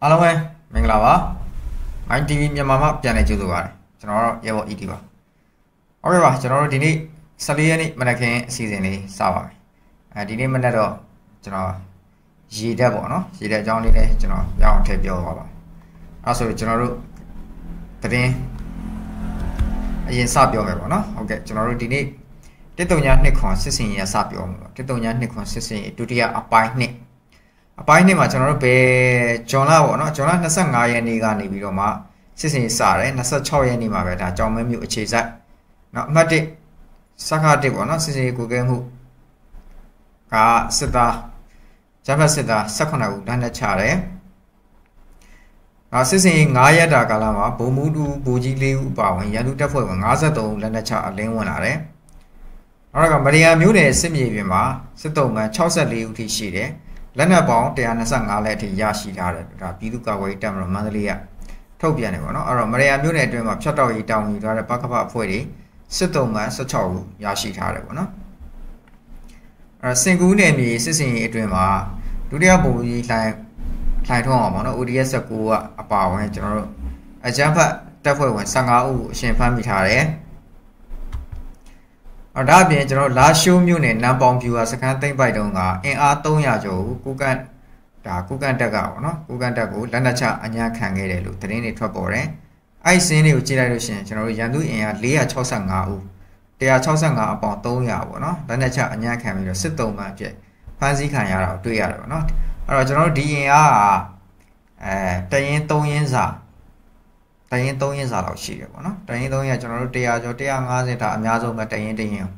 အားလုံးပဲမင်္ဂလာပါ myTV မြန်မာမှာပြန်လည်ကြိုဆိုပါရစေကျွန်တော်တော့ရေဘော် ED ပါဟုတ်ကဲ့ပါကျွန်တော်တို့ဒီနေ့14ရက်နေ့မနက်ခင်းအစီအစဉ်လေးစပါမယ်ဒီနေ့မနက်တော့ကျွန်တော်ရေတက်ပေါ့နော်ရေတက်အကြောင်းလေးလည်းကျွန်တော်ရအောင်ထည့်ပြောပါပါအဲဆိုကျွန်တော်တို့သတင်းအရင်စပြောမယ်ပေါ့နော်ဟုတ်ကဲ့ကျွန်တော်တို့ဒီနေ့139ခွန်စစ်စင်ရစပြောမှာ139ခွန်စစ်စင်ဒုတိယအပိုင်း2အပိုင်း2မှာကျွန်တော်တို့ဘယ်ဂျွန်လာပေါ့နော်ဂျွန်လာ25ရက်နေ့ကနေပြီးတော့မှစစ်စင်စတယ်26ရက်နေ့မှာပဲဒါကြောင်မဲမြို့အခြေစိုက်เนาะအမှတ်1စခါ1ပေါ့နော်စစ်စင်ကိုကဲမှုကစစ်သားဂျပန်စစ်သား18ဦးလက်နက်ချတယ်စစ်စင်9ရက်တာကာလမှာဗိုလ်မှူးတူဗိုလ်ကြီး4ဦးပါဝင်ရန်သူတပ်ဖွဲ့ဝင်53ဦးလက်နက်ချအလင်းဝင်လာတယ်နောက်ကမရီယာမျိုးနယ်စစ်မြေပြင်မှာစစ်တုံးမှ64ဦးထိရှိတယ်လက်နက်ပေါင်း125လက်အထိရရှိထားတယ်ဒါပြည်သူ့ကာကွယ်ရေးတပ်မတော်မန္တလေးကထုတ်ပြန်တယ်ပေါ့နော်အဲ့တော့မရီယာမျိုးနယ်အတွင်းမှာဖြတ်တောက်ရေးတောင်းယူထားတဲ့ပကဖအဖွဲ့တွေစစ်တုံးမှ16ဦးရရှိထားတယ်ပေါ့နော်အဲ့စင်ကူးနယ်မြေစစ်စင်ရေးအတွင်းမှာဒုတိယဗိုလ်ကြီးလှိုင်ထုံးအောင်ပေါ့နော် ODS 19ကအပါဝင်ကျွန်တော်တို့အကြမ်းဖက်တပ်ဖွဲ့ဝင်15ဦးကိုအရှင်ဖမ်းမိထားတယ်ဒါအပြင်ကျွန်တော်လာရှိုးမြို့နယ်နမ်ပေါင်ဖြူဟာစခန်းသိမ်းပိုက်တုန်းကအင်အား300ကျော်ကိုကုကန်တက်ကပေါ့နော်ကုကန်တက်ကိုလက်နက်ချအညာခံခဲ့တယ်လို့သတင်းတွေထွက်ပေါ်တယ်အဲ့စင်းတွေကိုကြည့်လိုက်လို့ရှိရင်ကျွန်တော်တို့ရန်သူအင်အား465ဦး165အပေါင်း300ပေါ့နော်လက်နက်ချအညာခံပြီးတော့စစ်တုံးမှအဖြစ်ဖမ်းဆီးခံရတာကိုတွေ့ရတယ်ပေါ့နော်အဲ့တော့ကျွန်တော်တို့ဒီအင်အားကတရင်3ရင်းစာလောက်ရှိတယ်ပေါ့နော်တရင်3ရင်းကျွန်တော်တို့100ကျော်150ဒါအများဆုံးပဲတရင်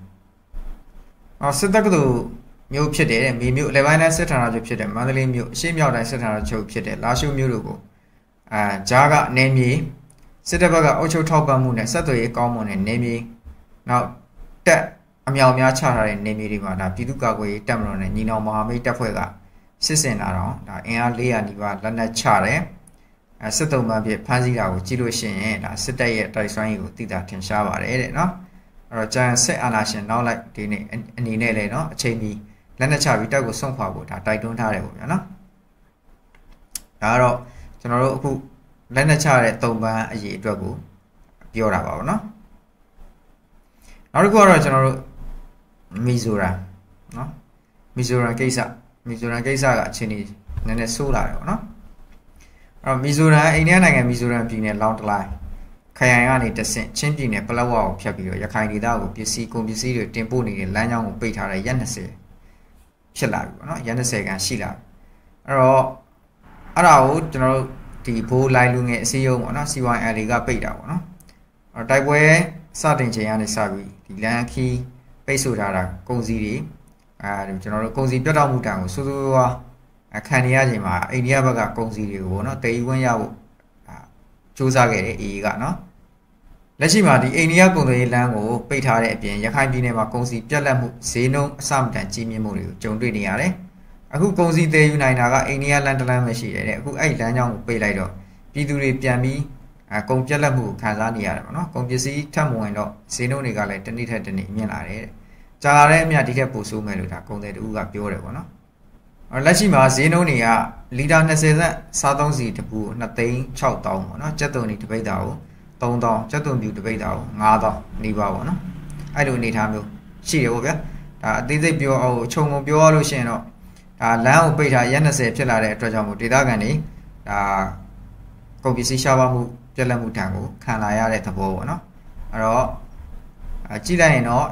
စစ်တပ်ကသူမျိုးဖြစ်တယ်မြေမျိုးလေပိုင်းတိုင်းစစ်ဌာနချုပ်ဖြစ်တယ်မန္တလေးမြို့အရှေ့မြောက်တိုင်းစစ်ဌာနချုပ်ဖြစ်တယ်လာရှိုးမြို့တို့ကိုဂျားကနေမြေစစ်တပ်ဘက်ကအုပ်ချုပ်ထောက်ပံ့မှုနဲ့ဆက်သွယ်ရေးကောင်းမွန်တဲ့နေမြေနောက်တက်အမြောက်များချထားတဲ့နေမြေတွေမှာဒါပြည်သူ့ကာကွယ်ရေးတပ်မတော်နဲ့ညီနောင်မဟာမိတ်တပ်ဖွဲ့ကစစ်စင်လာတော့ဒါအင်အား400နီးပါးလက်နက်ချတယ်စစ်တုံးမှပြဖမ်းဆီးတာကိုကြည့်လို့ရှိရင်ဒါစစ်တပ်ရဲ့တိုက်စွမ်းရည်ကိုသိတာထင်ရှားပါတယ်တဲ့နော်အဲ့တော့ကျန်စစ်အာဏာရှင်နောက်လိုက်ဒီနေ့အနေနဲ့လေနော်အချိန်ကြီးလက်နက်ချပြီးတပ်ကိုစွန့်ခွာဖို့ဒါတိုက်တွန်းထားတယ်ပေါ့ဗျာနော်ဒါကတော့ကျွန်တော်တို့အခုလက်နက်ချတဲ့တုံးပန်းအရေးအတွက်ကိုပြောတာပါပေါ့နော်နောက်တစ်ခုကတော့ကျွန်တော်တို့မီဇိုရမ်နော်မီဇိုရမ်ကိစ္စကအခြေအနေနည်းနည်းဆိုးလာတယ်ပေါ့နော်အဲ့တော့မီဇိုရမ်အိန္ဒိယနိုင်ငံမီဇိုရမ်ပြည်နယ်လောင်တလိုင်းခရိုင်ကနေတဆင့်ချင်းပြည်နယ်ပလက်ဝကိုဖြတ်ပြီးတော့ရခိုင်ဒေသကိုကုန်ပစ္စည်းတွေတင်ပို့နေတဲ့လမ်းကြောင်းကိုပိတ်ထားတဲ့ရက်20ဖြစ်လာပြီပေါ့နော်ရက်20ခန်းရှိလာပြီအဲ့တော့အဲ့ဒါကိုကျွန်တော်တို့ဒီဘိုးလိုင်းလူငယ်အစည်းအရုံးပေါ့နော် CYL ကပိတ်တာပေါ့နော်အဲ့တော့တိုက်ပွဲစတင်ချိန်ကနေစပြီးဒီလမ်းခီးပိတ်ဆို့ထားတာကုန်စည်တွေကျွန်တော်တို့ကုန်စည်ပြတ်တောက်မှုတန်ကိုစိုးစိုးဝါခံနေရချိန်မှာအိန္ဒိယဘက်ကကုန်စည်တွေကိုပေါ့နော်တည်ယူဝင်ရဖို့စူးစမ်းခဲ့တယ် AA ကနော်လက်ရှိမှာဒီအိန္ဒိယကုန်သွယ်ရေးလမ်းကိုပိတ်ထားတဲ့အပြင်ရခိုင်ပြည်နယ်မှာကုန်စည်ပြတ်လတ်မှုဈေးနှုန်းအဆမတန်ကြီးမြင့်မှုတွေကိုကြုံတွေ့နေရတယ်အခုကုန်စည်တည်ယူနိုင်တာကအိန္ဒိယလမ်းတစ်လမ်းပဲရှိတယ်တဲ့အခုအဲ့လမ်းကြောင်းကိုပိတ်လိုက်တော့ပြည်သူတွေပြန်ပြီးကုန်ပြတ်လတ်မှုကိုခံစားနေရတယ်ပေါ့နော်ကုန်ပစ္စည်းထပ်မဝင်တော့ဈေးနှုန်းတွေကလည်းတစ်နေ့ထက်တစ်နေ့မြင့်လာတယ်တဲ့ကြာလာတဲ့အမြတ်ဒီထက်ပိုဆိုးမယ်လို့ဒါကုန်သည်တူကပြောတယ်ပေါ့နော်လက်ရှိမှာဈေးနှုန်းတွေကလီတာ20ကျပ်စားသုံးစီတပူ2,600,000ပေါ့နော်ကျက်သွန်ဒီတပိတ်တာကို3,000ကျက်သွန်ပြူတပိတ်တာကို9,000နေပါပေါ့နော်အဲ့လိုအနေထားမျိုးရှိတယ်ပေါ့ဗျာဒါအသေးစိတ်ပြောအောင်ခြုံငုံပြောရလို့ရှိရင်တော့ဒါလမ်းကိုပိတ်ထားရက်20ဖြစ်လာတဲ့အတွက်ကြောင့်မို့ဒေသခံတွေဒါကုန်ပစ္စည်းရှားပါမှုပြက်လက်မှုတန်ကိုခံလာရတဲ့သဘောပေါ့နော်အဲ့တော့ကြည့်လိုက်ရင်တော့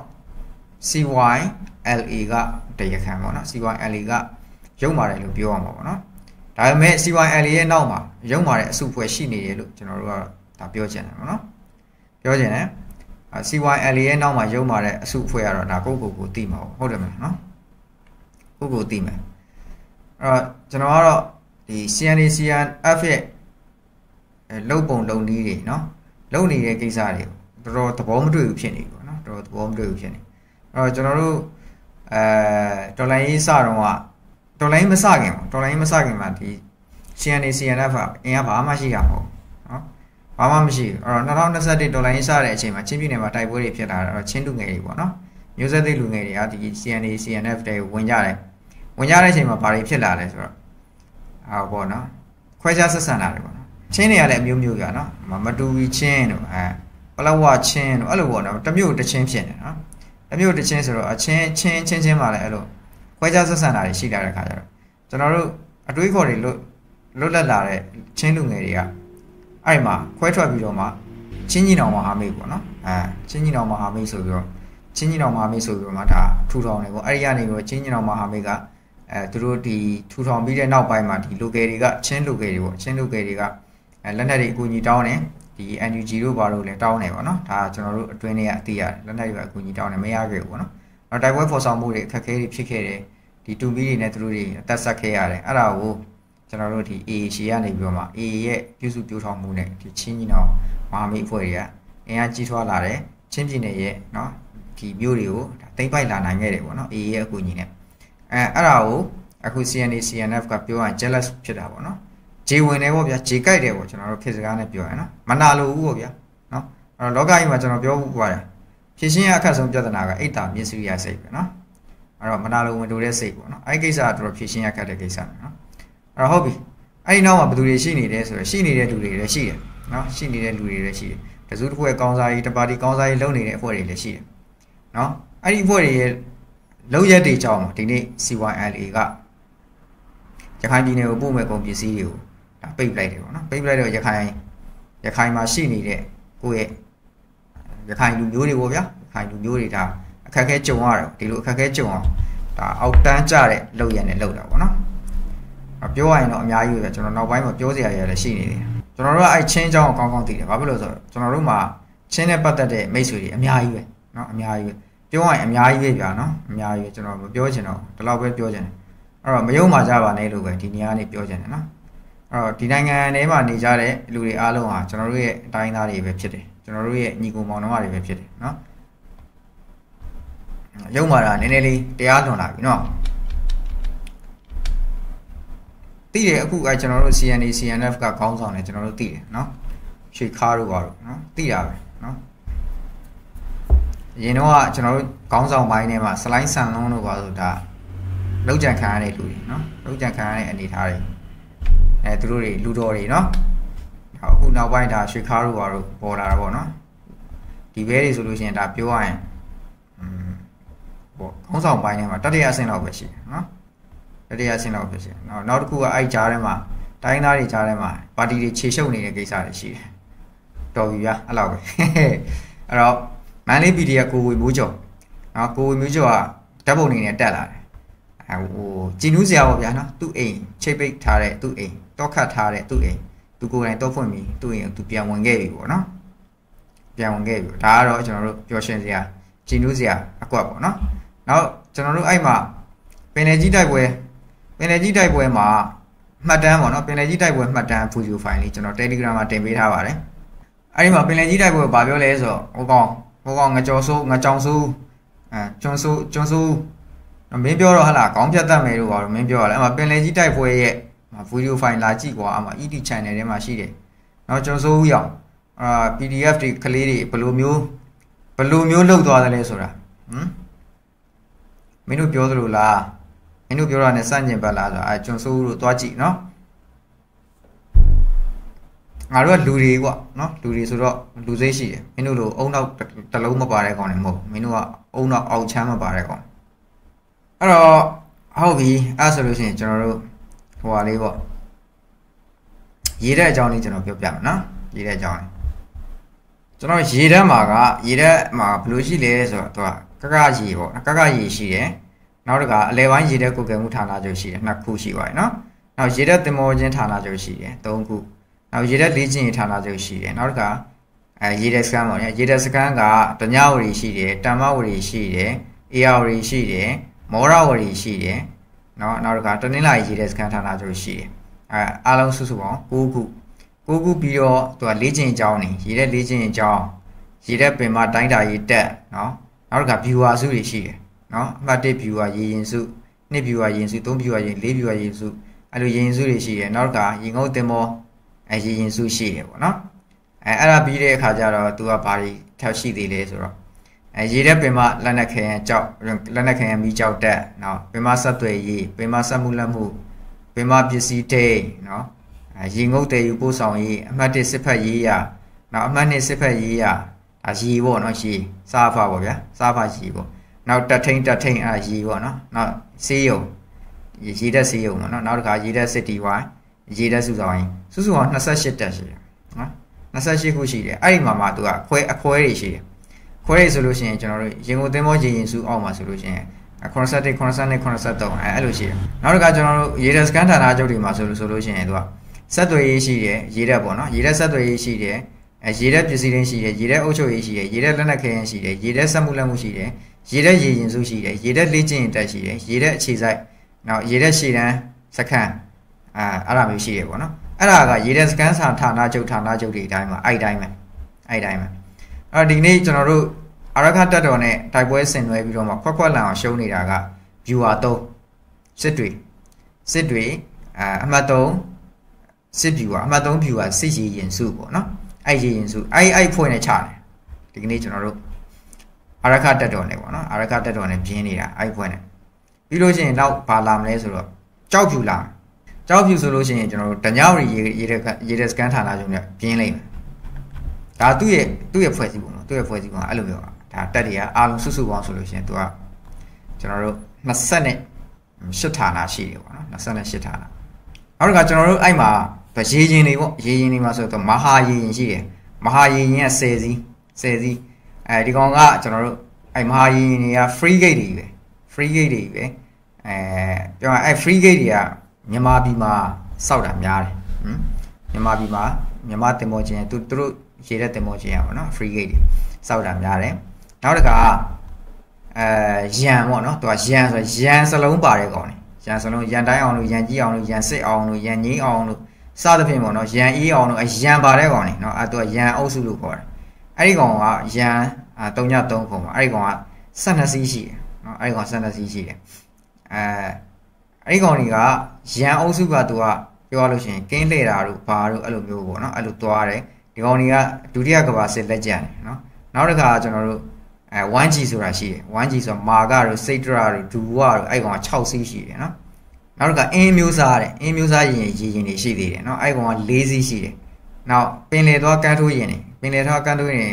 CYLA ကတရားခံပေါ့နော် CYLA ကရုံမာတယ်လို့ပြောရမှာပေါ့နော်ဒါပေမဲ့ CYLA ရဲ့နောက်မှာရုံမာတဲ့အစုအဖွဲ့ရှိနေတယ်လို့ကျွန်တော်တို့ကဒါပြောချင်တယ်ပေါ့နော်ပြောချင်တယ် CYLA ရဲ့နောက်မှာရုံမာတဲ့အစုအဖွဲ့ကတော့ဒါကိုသိမှာဟုတ်တယ်မလားနော်ကိုသိမယ်အဲ့တော့ကျွန်တော်ကတော့ဒီ CNF ရဲ့လုံပုံလုံနည်းတွေနော်လုံနေတဲ့ကိစ္စတွေတော်တော်သဘောမတွေ့ဘူးဖြစ်နေပေါ့နော်တော်တော်သဘောမတွေ့ဘူးဖြစ်နေအဲ့တော့ကျွန်တော်တို့ဒေါ်လာရေးစတော့ကဒေါ်လာရေးမစခင်မှာဒီ CNF ကအင်အားဘာမှရှိတာမဟုတ်နော်ဘာမှမရှိဘူးအဲ့တော့2021ဒေါ်လာရေးစတဲ့အချိန်မှာချင်းပြည်နယ်မှာတိုက်ပွဲတွေဖြစ်လာတော့ချင်းလူငယ်တွေပေါ့နော်မျိုးဆက်သစ်လူငယ်တွေကဒီ CNF တွေဝင်ကြတဲ့အချိန်မှာဘာတွေဖြစ်လာလဲဆိုတော့ပေါ့နော်ခွဲခြားဆက်ဆံတာတွေပေါ့နော်ချင်းတွေကလည်းအမျိုးမျိုးပြနော်မတူဝီချင်းတို့ပလဝချင်းတို့အဲ့လိုပေါ့နော်တစ်မျိုးတစ်ချင်းဖြစ်နေနော်တစ်မျိုးတစ်ချင်းဆိုတော့အချင်းမှလည်းအဲ့လိုခွဲခြားဆက်ဆံတာတွေရှိလာတဲ့ခါကျတော့ကျွန်တော်တို့အတွေးခေါ်တွေလွတ်လပ်လာတဲ့ချင်းလူငယ်တွေကအဲ့မှာခွဲထွက်ပြီးတော့မှချင်းကြီးနောင်မဟာမိတ်ပေါ့နော်ချင်းကြီးနောင်မဟာမိတ်ဆိုပြီးတော့မှဒါထူထောင်နေပေါ့အဲ့ဒီကနေပြီးတော့ချင်းကြီးနောင်မဟာမိတ်ကသူတို့ဒီထူထောင်ပြီးတဲ့နောက်ပိုင်းမှာဒီ local တွေကချင်း local တွေပေါ့ချင်း local တွေကလက်နက်တွေအကူအညီတောင်းတယ်ဒီ NUG တို့ဘာလို့လဲတောင်းတယ်ပေါ့နော်ဒါကျွန်တော်တို့အတွင်းထဲကအသိရတယ်လက်နက်တွေအကူအညီတောင်းတယ်မရခဲ့ဘူးပေါ့နော်နောက်တိုက်ပွဲဖော်ဆောင်မှုတွေအခက်အခဲတွေဖြစ်ခဲ့တယ်ဒီတူမီတွေနဲ့သူတို့တွေအသက်ဆက်ခဲ့ရတယ်အဲ့ဒါကိုကျွန်တော်တို့ဒီ AA ရှေကနေပြီးတော့မှ AA ရဲ့ပြုစုပြောထောင်မှုနဲ့ဒီချင်းကြီးနောင်မဟာမိတ်အဖွဲ့တွေကအင်အားကြီးထွားလာတယ်ချင်းပြည်နယ်ရဲ့နော်ဒီမြို့တွေကိုတိမ့်ပိုက်လာနိုင်ခဲ့တယ်ပေါ့နော် AA ရဲ့အကူအညီနဲ့အဲ့ဒါကိုအခု CNA CNF ကပြောရင် jealous ဖြစ်တာပေါ့နော်ဂျေဝင်တယ်ပေါ့ဗျာဂျေကြိုက်တယ်ပေါ့ကျွန်တော်တို့ခေတ်စကားနဲ့ပြောရင်နော်မနာလိုဘူးပေါ့ဗျာနော်အဲ့တော့လောကကြီးမှာကျွန်တော်ပြောဘူးပါတယ်ဖြည့်ရှင်းရအခက်ဆုံးပြဿနာကအိတ်တာမျက်စိရစိတ်ပဲနော်အဲ့တော့မနာလိုဝင်တူတဲ့စိတ်ပေါ့နော်အဲ့ဒီကိစ္စကတော့ဖြည့်ရှင်းရခက်တဲ့ကိစ္စပဲနော်အဲ့တော့ဟုတ်ပြီအဲ့ဒီနောက်မှာဘယ်သူတွေရှိနေတယ်ဆိုတော့ရှိနေတဲ့လူတွေလည်းရှိတယ်နော်ရှိနေတဲ့လူတွေလည်းရှိတယ်တစုတစ်ခုရဲ့ကောင်းစားရေးတပါတီကောင်းစားရေးလုပ်နေတဲ့အဖွဲ့တွေလည်းရှိတယ်နော်အဲ့ဒီအဖွဲ့တွေရဲ့လုံးရက်တွေကြောင်းမှာဒီနေ့ CYLA ကရခိုင်ပြည်နယ်ကိုပို့မဲ့ကုန်ပစ္စည်းတွေကိုဒါပိတ်လိုက်တယ်ပေါ့နော်ပိတ်လိုက်တော့ရခိုင်မှာရှိနေတဲ့ကိုယ့်ရဲ့ရခိုင်လူမျိုးတွေပေါ့ဗျာရခိုင်လူမျိုးတွေဒါအခက်အခဲကြုံရတယ်ဒီလိုအခက်အခဲကြုံအောင်ဒါအောက်တန်းကျတဲ့လုပ်ရနဲ့လုပ်တာပေါ့နော်ပြောရရင်တော့အများကြီးပဲကျွန်တော်နောက်ပိုင်းမှာပြောစရာတွေလည်းရှိနေတယ်ကျွန်တော်တို့ကအဲ့ချင်းချောင်းကိုကောင်းကောင်းသိတယ်ဘာဖြစ်လို့ဆိုတော့ကျွန်တော်တို့မှာချင်းနဲ့ပတ်သက်တဲ့မိတ်ဆွေတွေအများကြီးပဲเนาะအများကြီးပဲပြောရရင်အများကြီးပဲဗျာเนาะအများကြီးပဲကျွန်တော်မပြောချင်တော့ဒီလောက်ပဲပြောချင်တယ်အဲ့တော့မယုံမှကြပါနဲ့လို့ပဲဒီနေရာကနေပြောချင်တယ်เนาะအဲ့တော့ဒီနိုင်ငံထဲမှာနေကြတဲ့လူတွေအားလုံးဟာကျွန်တော်တို့ရဲ့အတိုင်းသားတွေပဲဖြစ်တယ်ကျွန်တော်တို့ရဲ့ညီကိုမောင်နှမတွေပဲဖြစ်တယ်เนาะယုံမှတာနည်းနည်းလေးတရားလွန်လာပြီเนาะသိတယ်အခုကျွန်တော်တို့ CNA CNF ကခေါင်းဆောင်တယ်ကျွန်တော်တို့သိတယ်เนาะရွှေခါတို့ပါတော့เนาะသိတာပဲเนาะရင်တော့ကျွန်တော်တို့ခေါင်းဆောင်ပိုင်းထဲမှာစလိုင်းဆန်လုံးတို့ပါဆိုဒါလောက်ကြံခံရတဲ့လူတွေเนาะလောက်ကြံခံရတဲ့အနေထားတွေသူတို့တွေလူတော်တွေเนาะအခုနောက်ပိုင်းဒါရွှေခါတို့ပါတော့ပေါ်လာတာပေါ့เนาะဒီဘဲတွေဆိုလို့ရှိရင်ဒါပြောရရင်ပေါ့ခေါင်းဆောင်ပိုင်းထဲမှာတတိယအဆင့်လောက်ပဲရှိတယ်เนาะတတိယအဆင့်လောက်ပဲရှိတယ်နောက်တစ်ခုကအဲ့ကြားထဲမှာတိုင်းသားတွေကြားထဲမှာပါတီတွေခြေရှုပ်နေတဲ့ကိစ္စတွေရှိတယ်တော်ပြီဗျာအဲ့လောက်ပဲအဲ့တော့မန်လေး PDF ကိုဝေမျိုးကျော်ကိုဝေမျိုးကျော်ကဓာတ်ပုံနေနဲ့တက်လာတယ်ဟိုကြည်နူးစရာပေါ့ဗျာနော်သူ့အိမ်ချိတ်ပိတ်ထားတဲ့သူ့အိမ်တောခတ်ထားတဲ့သူ့အိမ်သူကိုယ်တိုင်တောဖွင့်ပြီးသူ့အိမ်သူပြန်ဝင်ခဲ့ပြီပေါ့နော်ပြန်ဝင်ခဲ့ပြီဒါကတော့ကျွန်တော်တို့ပျော်ရွှင်စရာကြည်နူးစရာအကွက်ပေါ့နော်နောက်ကျွန်တော်တို့အဲ့မှာပင်လယ်ကြီးတိုက်ပွဲမှာမှတ်တမ်းပေါ့နော်ပင်လယ်ကြီးတိုက်ပွဲမှတ်တမ်း video file လေးကျွန်တော် Telegram မှာတင်ပေးထားပါတယ်အဲ့ဒီမှာပင်လယ်ကြီးတိုက်ပွဲကိုဗာပြောလဲဆိုတော့ဟိုကောင်ငကြောင်ဆိုးကျွန်းဆိုးမင်းပြောတော့ဟလာခေါင်းဖြတ်တတ်မယ်လို့ပါတော့မင်းပြောရလဲအဲ့မှာပင်လယ်ကြီးတိုက်ပွဲရဲ့ video file လာကြည့်ကွာအဲ့မှာ ED channel ထဲမှာရှိတယ်နောက်ကျွန်းဆိုးဦးရောက်PDF တွေကလေးတွေဘယ်လိုမျိုးလောက်သွားတယ်လဲဆိုတာမင်းတို့ပြောသလိုလားမင်းတို့ပြောတာနဲ့စန့်ကျင်ဘက်လားဆိုတော့ကျွန်းဆိုးတို့သွားကြည့်နော်ငါတို့ကလူတွေကွာနော်လူတွေဆိုတော့လူစိတ်ရှိတယ်မင်းတို့လိုအုံနောက်တစ်လုံးမပါတဲ့ကောင်တွေမဟုတ်မင်းတို့ကအုံနောက်အောက်ချမ်းမပါတဲ့ကောင်အဲ့တော့ဟုတ်ပြီအဲ့ဆိုလို့ရှိရင်ကျွန်တော်တို့ဟိုဟာလေးပေါ့ရေးတဲ့အကြောင်းလေးကျွန်တော်ပြောပြမယ်နော်ရေးတဲ့အကြောင်းလေးကျွန်တော်ရေးတဲ့မှာဘယ်လိုရှိလဲဆိုတော့သူကကရေပေါ့ကရေရှိတယ်နောက်တစ်ခါအလဲပိုင်းရေတဲ့ကိုယ်ကဲမှုဌာနချုပ်ရှိတယ်2ခုရှိပါတယ်နော်နောက်ရေတဲ့တင်မောချင်းဌာနချုပ်ရှိတယ်3ခုနောက်ရေတဲ့လေ့ကျင့်ရေးဌာနချုပ်ရှိတယ်နောက်တစ်ခါရေတဲ့စကန်ပေါ့ရေတဲ့စကန်ကတညဝရီရှိတယ်တမ္မဝရီရှိတယ်အေရဝရီရှိတယ်မောရဝရီရှိတယ်နော်နောက်တစ်ခါတနင်္လာရေတဲ့စကန်ဌာနချုပ်ရှိတယ်အားလုံးစုစုပေါင်း9ခုပြီးတော့သူကလေ့ကျင့်အကြောင်းနေရေတဲ့လေ့ကျင့်အကြောင်းရေတဲ့ပင်မတိုင်းတာရေးတက်နော်နောက်တစ်ခါ viewer စုတွေရှိတယ်နော်အမှတ်1 viewer ရေရင်စု2 viewer ရေရင်စု3 viewer ရေ4 viewer ရေရင်စုအဲ့လိုရေရင်စုတွေရှိတယ်နောက်တစ်ခါရေငုံတင်မောရေရင်စုရှိတယ်ပေါ့နော်အဲ့ဒါပြီးတဲ့အခါကျတော့သူကဘာတွေထပ်ရှိသေးလဲဆိုတော့ရေတဲ့ပင်မလက်နက်ခဲကြောက်လက်နက်ခဲမီးကြောက်တက်နော်ပင်မဆက်သွယ်ရေးပင်မဆက်မှုလက်မှုပင်မပစ္စည်းတိတ်နော်ရေငုတ်တယ်ယူပို့ဆောင်ရေးအမှတ်1စစ်ဖက်ရေးရနောက်အမှတ်2စစ်ဖက်ရေးရရေပေါ့နော်ရေစားဖပေါ့ဗျာစားဖရေပေါ့နောက်တက်ထိန်ရေပေါ့နော်နောက်ဆေးရုံရေတက်ဆေးရုံပေါ့နော်နောက်တစ်ခါရေတက်စစ်တီဝိုင်းရေတက်စုဆောင်ရင်စုစုအောင်28တက်ရှိတယ်နော်28ခုရှိတယ်အဲ့ဒီမှာသူကအခွဲတွေရှိတယ်ခွဲတွေဆိုလို့ရှိရင်ကျွန်တော်တို့ရင်ကုန်သင်းမောရေရင်စုအောက်မှာဆိုလို့ရှိရင်81 82 83အဲ့လိုရှိတယ်နောက်တစ်ခါကျွန်တော်တို့ရေတက်စကန်ဌာနချုပ်တွေမှာဆိုလို့ရှိရင်သူကဆက်သွယ်ရေးရှိတယ်ရေတက်ပေါ့နော်ရေတက်ဆက်သွယ်ရေးရှိတယ်ရေတက်ပစ္စည်းရင်းရှိတယ်ရေတက်အုပ်ချုပ်ရေးရှိတယ်ရေတက်လက်နက်ခဲယမ်းရှိတယ်ရေတက်စက်မှုလက်မှုရှိတယ်ရေတက်ရေရင်စုရှိတယ်ရေတက်လေ့ကျင့်ရေးတက်ရှိတယ်ရေတက်အခြေစိုက်နောက်ရေတက်ရှေ့တန်းစခန်းအဲ့ဒါမျိုးရှိတယ်ပေါ့နော်အဲ့ဒါကရေတက်စကန်ဌာနချုပ်တွေအတိုင်းမှာအဲ့တိုင်းပဲအဲ့ဒီနေ့ကျွန်တော်တို့အာရခတက်တော်နဲ့တိုက်ပွဲဆင်နွှဲပြီးတော့မှခွက်လန်အောင်ရှုံးနေတာက viewer 3စစ်တွေအမှတ်3စစ် viewer အမှတ်3 viewer စစ်ရေရင်စုပေါ့နော်အဲ့ရေရင်စုအဲ့ဖွင့်နေချတယ်ဒီကနေ့ကျွန်တော်တို့အာရခတက်တော်နဲ့ပေါ့နော်အာရခတက်တော်နဲ့ပြင်းနေတာအဲ့ဖွင့်နေပြီးလို့ရှိရင်နောက်ဘာလာမလဲဆိုတော့ကြောက်ဖြူဆိုလို့ရှိရင်ကျွန်တော်တို့တညောင်ရေတက်စကန်ဌာနချုပ်နဲ့ပြင်းလိုက်မယ်ဒါသူ့ရဲ့ဖွဲ့စည်းပုံနော်သူ့ရဲ့ဖွဲ့စည်းပုံကအဲ့လိုမျိုးဒါတက်တွေကအားလုံးစုပေါင်းဆိုလို့ရှိရင်သူကကျွန်တော်တို့28ဌာနရှိတယ်ပေါ့နော်28ဌာနနောက်တစ်ခါကျွန်တော်တို့အဲ့မှာရေရင်တွေပေါ့ရေရင်တွေမှာဆိုတော့မဟာရေရင်ရှိတယ်မဟာရေရင်က10စီးဒီကောင်ကကျွန်တော်တို့အဲ့မဟာရေရင်တွေက free gate တွေပဲပြောရအဲ့ free gate တွေကမြန်မာပြည်မှာစောက်တာများတယ်မြန်မာပြည်မှာမြန်မာတင်မောချင်းသူတို့ရေတဲ့တင်မောချင်းရပါတော့ free gate တွေစောက်တာများတယ်နောက်တစ်ခါရန်ပေါ့နော်သူကရန်ဆိုရန်စလုံးပါတဲ့ကောင်နေရန်စလုံးရန်တိုင်းအောင်လို့ရန်ကြီးအောင်လို့ရန်စစ်အောင်လို့ရန်ငိမ့်အောင်လို့စသဖြင့်ပေါ့နော်ရန်အေးအောင်လို့ရန်ပါတဲ့ကောင်နေနော်သူကရန်အုပ်စုလို့ခေါ်တယ်အဲ့ဒီကောင်ကရန်3.3ခုပါအဲ့ဒီကောင်က12စီးရှိတယ်နော်အဲ့ဒီကောင်12စီးရှိတယ်အဲ့ဒီကောင်တွေကရန်အုပ်စုကသူကပြောရလို့ရှိရင်ကင်းလှည့်တာတို့ဘာတို့အဲ့လိုမျိုးပေါ့နော်အဲ့လိုသွားတယ်ဒီကောင်တွေကဒုတိယကမ္ဘာစစ်လက်ကျန်တယ်နော်နောက်တစ်ခါကျွန်တော်တို့1G ဆိုတာရှိတယ် 1G ဆိုမာကတို့စိတ်တရာတို့ဒူဝါတို့အဲ့ကောင်က6စီးရှိတယ်နော်နောက်တစ်ခါအင်းမျိုးစားတယ်အင်းမျိုးစားရင်ရေရင်တွေရှိသေးတယ်နော်အဲ့ကောင်က4စီးရှိတယ်နောက်ပင်လယ်သွားကန်းထိုးရင်တွေပင်လယ်သွားကန်းထိုးရင်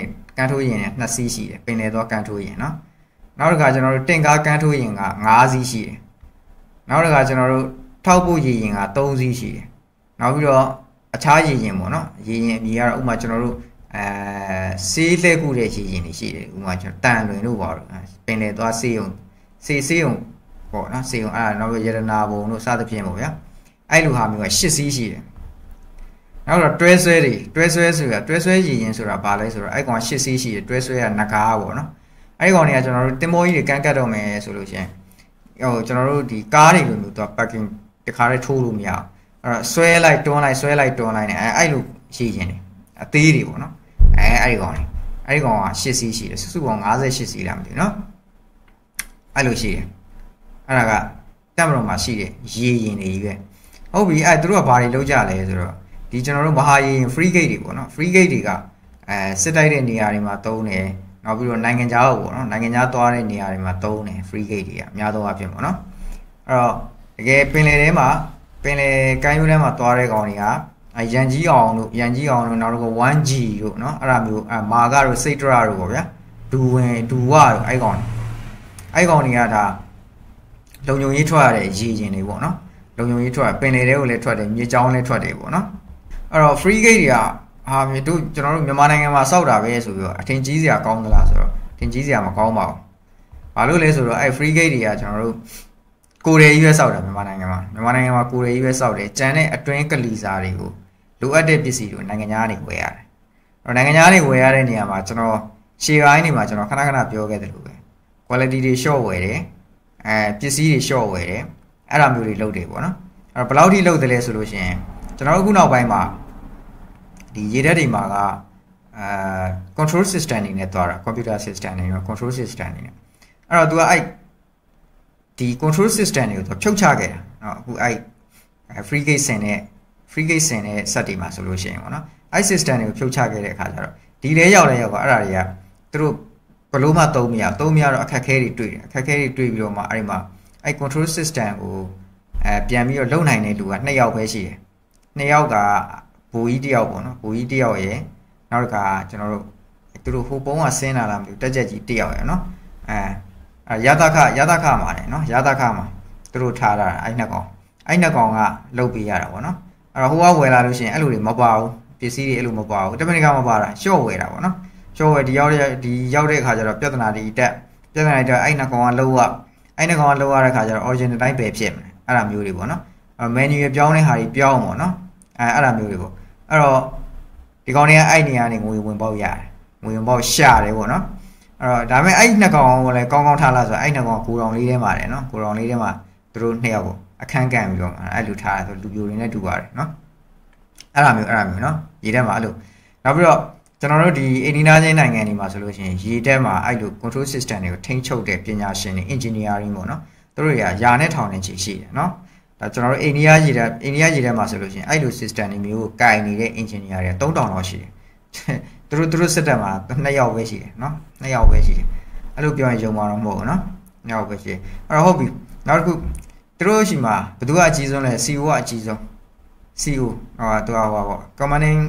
2စီးရှိတယ်ပင်လယ်သွားကန်းထိုးရင်နော်နောက်တစ်ခါကျွန်တော်တို့တင်ကားကန်းထိုးရင်က5စီးရှိတယ်နောက်တစ်ခါကျွန်တော်တို့ထောက်ပို့ရေရင်က3စီးရှိတယ်နောက်ပြီးတော့အခြားရေရင်ပေါ့နော်ရေရင်အမည်ကတော့ဥပမာကျွန်တော်တို့ဆေးလက်ကူတဲ့ရေရင်တွေရှိတယ်ဥပမာကျွန်တော်တန်လွင်တို့ပါတော့ပင်လေသွားဆေးရုံပေါ့နော်ဆေးရုံအဲ့ဒါနောက်ရတနာဘုံတို့စသဖြင့်ပေါ့ဗျာအဲ့လိုဟာမျိုးက8စီးရှိတယ်နောက်တော့တွဲဆွဲဆိုတာတွဲဆွဲရေရင်ဆိုတာဘာလဲဆိုတော့အဲ့ကောင်က8စီးရှိတယ်တွဲဆွဲကနဂါးပေါ့နော်အဲ့ကောင်တွေကကျွန်တော်တို့တင်မောကြီးတွေကန်းကတ်တော့မယ်ဆိုလို့ရှိရင်ကျွန်တော်တို့ဒီကားတွေလိုမျိုးတော့ parking တခါတည်းထိုးလို့မရအောင်အဲ့တော့ဆွဲလိုက်တွန်းလိုက်နေအဲ့လိုရေရင်တွေအသေးတွေပေါ့နော်အဲ့ဒီကောင်က8စီးရှိတယ်စုပေါင်း58စီးလားမသိဘူးเนาะအဲ့လိုရှိတယ်အဲ့ဒါကတက်မတော်မှာရှိတယ်ရေရင်တွေကြီးပဲဟုတ်ပြီအဲ့သူတို့ကဘာတွေလုပ်ကြလဲဆိုတော့ဒီကျွန်တော်တို့မဟာရေရင် free gate တွေပေါ့နော် free gate တွေကစစ်တိုက်တဲ့နေရာတွေမှာသုံးတယ်နောက်ပြီးတော့နိုင်ငံခြားပေါ့နော်နိုင်ငံခြားသွားတဲ့နေရာတွေမှာသုံးတယ် free gate တွေကအများသောအားဖြင့်ပေါ့နော်အဲ့တော့တကယ်ပင်လယ်ထဲမှာပင်လယ်ကမ်းရိုးထဲမှာသွားတဲ့ကောင်တွေကရန်ကြီးအောင်လို့နောက်တော့ 1G တို့เนาะအဲ့ဒါမျိုးမာကတို့စိတ်တရတို့ပေါ့ဗျာဒူဝါတို့အဲ့ကောင်တွေကဒါလုံုံရေးထွက်ရတဲ့ရေရင်တွေပေါ့เนาะလုံုံရေးထွက်ပင်လယ်တွေကိုလည်းထွက်တယ်မြေကြောင်းလည်းထွက်တယ်ပေါ့เนาะအဲ့တော့ free gate တွေကမြေတို့ကျွန်တော်တို့မြန်မာနိုင်ငံမှာစောက်တာပဲဆိုပြီးတော့အထင်ကြီးစရာကောင်းသလားဆိုတော့အထင်ကြီးစရာမကောင်းပါဘူးဘာလို့လဲဆိုတော့အဲ့ free gate တွေကကျွန်တော်တို့ကိုယ်ရည်ရွယ်စောက်တာမြန်မာနိုင်ငံမှာကိုယ်ရည်ရွယ်စောက်တယ်ကြံတဲ့အတွင်းကလီစာတွေကိုလိုအပ်တဲ့ပစ္စည်းတွေနိုင်ငံသားတွေဝယ်ရတယ်။အဲ့တော့နိုင်ငံသားတွေဝယ်ရတဲ့နေရာမှာကျွန်တော်ရှေ့ပိုင်းတွေမှာကျွန်တော်ခဏပြောခဲ့တယ်လို့ပဲ quality တွေ short ဝယ်တယ်ပစ္စည်းတွေ short ဝယ်တယ်အဲ့လိုမျိုးတွေလုပ်တယ်ပေါ့နော်။အဲ့တော့ဘယ်လောက်ထိလုပ်တယ်လဲဆိုလို့ရှိရင်ကျွန်တော်အခုနောက်ပိုင်းမှာဒီရေတက်တွေမှာကcontrol system တွေနဲ့တွားတာ computer system တွေနဲ့ control system တွေနဲ့အဲ့တော့ तू ကအဲ့ဒီ control system တွေကို तू ဖြုတ်ချခဲ့တာเนาะအခုအဲ့ free gate ဆင်တဲ့ set တွေမှာဆိုလို့ရှိရင်ပေါ့နော်အဲ့ system တွေကိုဖြုတ်ချခဲ့တဲ့အခါကျတော့ဒီလဲရောက်အဲ့ဒါတွေကသူတို့ဘလို့မှသုံးမရတော့အခက်ခဲတွေတွေ့ပြီးတော့မှအဲ့ဒီမှာအဲ့ control system ကိုပြန်ပြီးတော့လုံနိုင်တဲ့လူက2ယောက်ပဲရှိတယ်နှစ်ယောက်ကဘူကြီးတယောက်ပေါ့နော်ဘူကြီးတယောက်ရဲ့နောက်တစ်ခါကျွန်တော်တို့သူတို့ဟိုပုံးကဆင်းလာလားမသိဘူးတက်ကြက်ကြီးတယောက်ရဲ့နော်ရသခမှာတယ်နော်ရသခမှာသူတို့ထားတာအဲ့နှစ်ကောင်ကလုတ်ပေးရတာပေါ့နော်အဲ့တော့ဟိုကဝယ်လာလို့ရှိရင်အဲ့လိုတွေမပါဘူးပစ္စည်းတွေအဲ့လိုမပါဘူးတမန်ကမပါတာရှော့ဝယ်တာပေါ့နော်ရှော့ဝယ်ဒီရောက်တဲ့အခါကျတော့ပြဿနာတွေတက်အဲ့နှစ်ကောင်ကလုတ်ရတဲ့အခါကျတော့ original တိုင်းပဲဖြစ်မယ်အဲ့ဒါမျိုးတွေပေါ့နော်menu ပြောင်းတဲ့ဟာတွေပြောင်းပေါ့နော်အဲ့ဒါမျိုးတွေပေါ့အဲ့တော့ဒီကောင်တွေကအဲ့နေရာနေငွေဝင်ပေါက်ရတယ်ငွေဝင်ပေါက်ရှာတယ်ပေါ့နော်အဲ့တော့ဒါပေမဲ့အဲ့နှစ်ကောင်ကလည်းကောင်းထားလားဆိုတော့အဲ့နှစ်ကောင်ကိုတောင်လေးထဲမှာတယ်နော်ကိုတောင်လေးထဲမှာသူတို့နှစ်ယောက်ကိုအခန်းကန်ပြီးတော့အဲ့လိုထားတယ်ဆိုလူပြိုတွေနဲ့တူပါတယ်နော်အဲ့ဒါမျိုးနော်ရေထဲမှာအဲ့လိုနောက်ပြီးတော့ကျွန်တော်တို့ဒီအိန္ဒိယချင်းနိုင်ငံတွေမှာဆိုလို့ရှိရင်ရေထဲမှာအဲ့လို control system တွေကိုထိန်းချုပ်တဲ့ပညာရှင်တွေ engineering ပေါ့နော်သူတို့တွေကယာနဲ့ထောင်နေချီရှိတယ်နော်ဒါကျွန်တော်တို့အိန္ဒိယရေထဲမှာဆိုလို့ရှိရင်အဲ့လို system တွေမျိုးကိုကင်နေတဲ့ engineer တွေ3000လောက်ရှိတယ်သူတို့စစ်တပ်မှာ2ယောက်ပဲရှိတယ်နော်2ယောက်ပဲရှိတယ်အဲ့လိုပြောရင်ယုံမှာတော့မဟုတ်ဘူးနော်2ယောက်ပဲရှိတယ်အဲ့တော့ဟုတ်ပြီနောက်တစ်ခုသူတို့ရှိမှာဘယ်သူကအကြီးဆုံးလဲ CEO ကအကြီးဆုံး CEO သူကပေါ့ commanding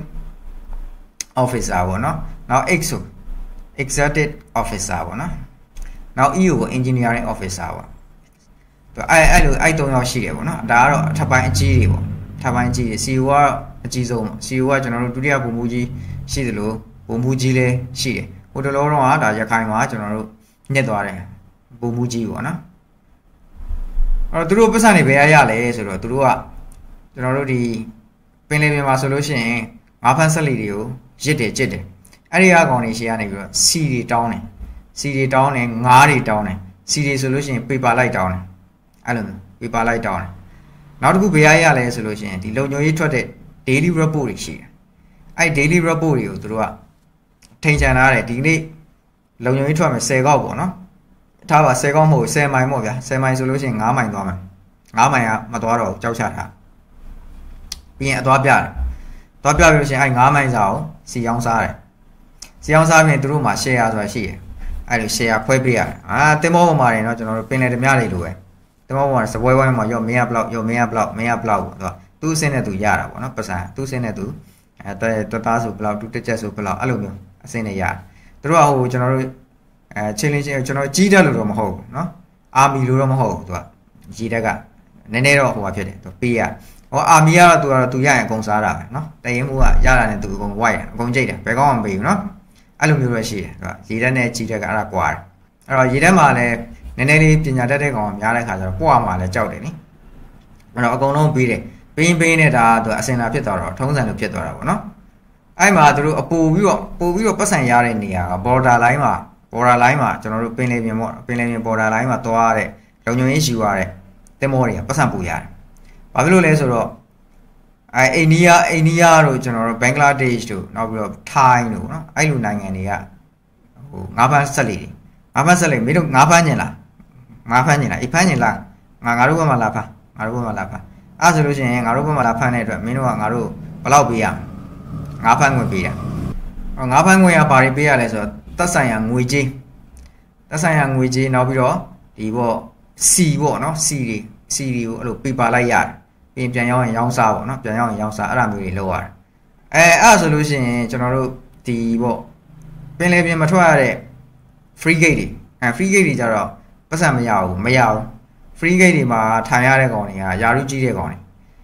officer ပေါ့နော်နောက် XO executive officer ပေါ့နော်နောက် EO ကို engineering officer ပေါ့သူအဲ့လိုအဲ့3ယောက်ရှိတယ်ပေါ့နော်ဒါကတော့ထပ်ပိုင်းအကြီးတွေပေါ့ထပ်ပိုင်းအကြီးတွေ CEO ကအကြီးဆုံးပေါ့ CEO ကကျွန်တော်တို့ဒုတိယဗိုလ်မှူးကြီးရှိသလိုဗိုလ်မှူးကြီးလည်းရှိတယ်ဟိုတလောတော့ဒါရခိုင်မှာကျွန်တော်တို့ညက်သွားတယ်ဗိုလ်မှူးကြီးပေါ့နော်အဲ့တော့သူတို့ပတ်စံတွေဘယ်ရလဲဆိုတော့သူတို့ကကျွန်တော်တို့ဒီပင်လယ်ပြင်မှာဆိုလို့ရှိရင်ငါးဖမ်းဆက်လီတွေကိုရစ်တယ်ကြစ်တယ်အဲ့ဒီအကောင်တွေရှေ့ကနေပြီးတော့စီတွေတောင်းတယ်ငါးတွေတောင်းတယ်စီတွေဆိုလို့ရှိရင်ပေပါလိုက်တောင်းတယ်အဲ့လိုပေပါလိုက်တောင်းတယ်နောက်တစ်ခုဘယ်ရလဲဆိုလို့ရှိရင်ဒီလုံညိုရေးထွက်တဲ့ daily report တွေရှိတယ်အဲ့ daily report တွေကိုသူတို့ကထိန်ချန်ထားတယ်ဒီနေ့လုံညိုရေးထွက်မယ်10ကောက်ပေါ့နော်ထားပါ10ကောက်မဟုတ်10မိုင်ပေါ့ဗျာ10မိုင်ဆိုလို့ရှိရင်9မိုင်သွားမယ်9မိုင်ကမသွားတော့ကြောက်ချတာပြီးရင်အသွားပြတယ်သွားပြပြီးလို့ရှိရင်အဲ့9မိုင်စာကိုစီရောင်းစားတယ်စီရောင်းစားပြီးသူတို့မှာ share ဆိုတာရှိတယ်အဲ့လို share ခွဲပေးရတယ်တင်မောပေါ်မှာတယ်နော်ကျွန်တော်တို့ပင်လယ်ဓမြတွေလိုပဲတင်မောပေါ်မှာစပွဲဝိုင်းမှာရော့မင်းကဘလောက်ရော့မင်းကဘလောက်ပေါ့သူအစင်းနဲ့သူရတာပေါ့နော်ပတ်စံသူအစင်းနဲ့သူတော်သားဆိုဘလောက်သူတက်ချက်ဆိုဘလောက်အဲ့လိုမျိုးအစင်းနဲ့ရတယ်သူတို့ကဟိုကျွန်တော်တို့ချင်းချင်းကျွန်တော်ကြီးတက်လို့တော့မဟုတ်ဘူးနော်အာမီလို့တော့မဟုတ်ဘူးသူကကြီးတက်ကနည်းနည်းတော့ဟိုဟာဖြစ်တယ်သူပေးရဟောအာမီကတော့သူရရင်အကုန်စားတာပဲနော်တရင်မှုကရတာနဲ့သူအကုန်ဝိုက်တယ်အကုန်ကြိတ်တယ်ဘယ်ကောင်းမှမပေးဘူးနော်အဲ့လိုမျိုးပဲရှိတယ်သူကရေတက်နဲ့ကြီးတက်ကအဲ့ဒါကွာတယ်အဲ့တော့ရေတက်မှာလည်းနည်းနည်းလေးပညာတတ်တဲ့ကောင်များတဲ့ခါကျတော့ပွားမှာလည်းကြောက်တယ်နိအဲ့တော့အကုန်လုံးပေးတယ်ပေးနေတာသူအစင်လာဖြစ်သွားတော့ထုံးစံလိုဖြစ်သွားတာပေါ့နော်အဲ့မှာသူတို့အပို့ပြီးတော့ပတ်စံရတဲ့နေရာက border line မှာကျွန်တော်တို့ပင်လယ်ပြင်ပေါ့ပင်လယ်ပြင် border line မှာသွားရတဲ့လုံခြုံရေးယူရတဲ့တင်မောတွေကပတ်စံပူရတယ်ဘာဖြစ်လို့လဲဆိုတော့အိန္ဒိယတို့ကျွန်တော်တို့ဘင်္ဂလားဒေ့ရှ်တို့နောက်ပြီးတော့ထိုင်းတို့နော်အဲ့လိုနိုင်ငံတွေကဟိုငါးဖမ်းဆက်လေမင်းတို့ငါးဖမ်းကျင်လားအေးဖမ်းကျင်လားငါတို့ဘက်မှာလာဖမ်းအဲ့ဆိုလို့ရှိရင်ငါတို့ဘက်မှာလာဖမ်းတဲ့အတွက်မင်းတို့ကငါတို့ဘယ်လောက်ပေးရမလဲငါးဖမ်းငွေပေးတာငါးဖမ်းငွေကဘာတွေပေးရလဲဆိုတော့သက်ဆိုင်ရာငွေကြေးနောက်ပြီးတော့ဒီပေါ့စီပေါ့နော်စီတွေကိုအဲ့လိုပေးပါလိုက်ရတယ်ပြီးပြန်ရောက်ရင်ရောင်းစားပေါ့နော်ပြန်ရောက်ရင်ရောင်းစားအဲ့ဒါမျိုးတွေလုပ်ရတယ်အဲ့ဆိုလို့ရှိရင်ကျွန်တော်တို့ဒီပေါ့ပင်လယ်ပြင်မထွက်ရတဲ့ free gate တွေfree gate တွေကြတော့ပတ်စံမရဘူး free gate တွေမှာထိုင်ရတဲ့ကောင်တွေကယာရုကြီးတဲ့ကောင်တွေ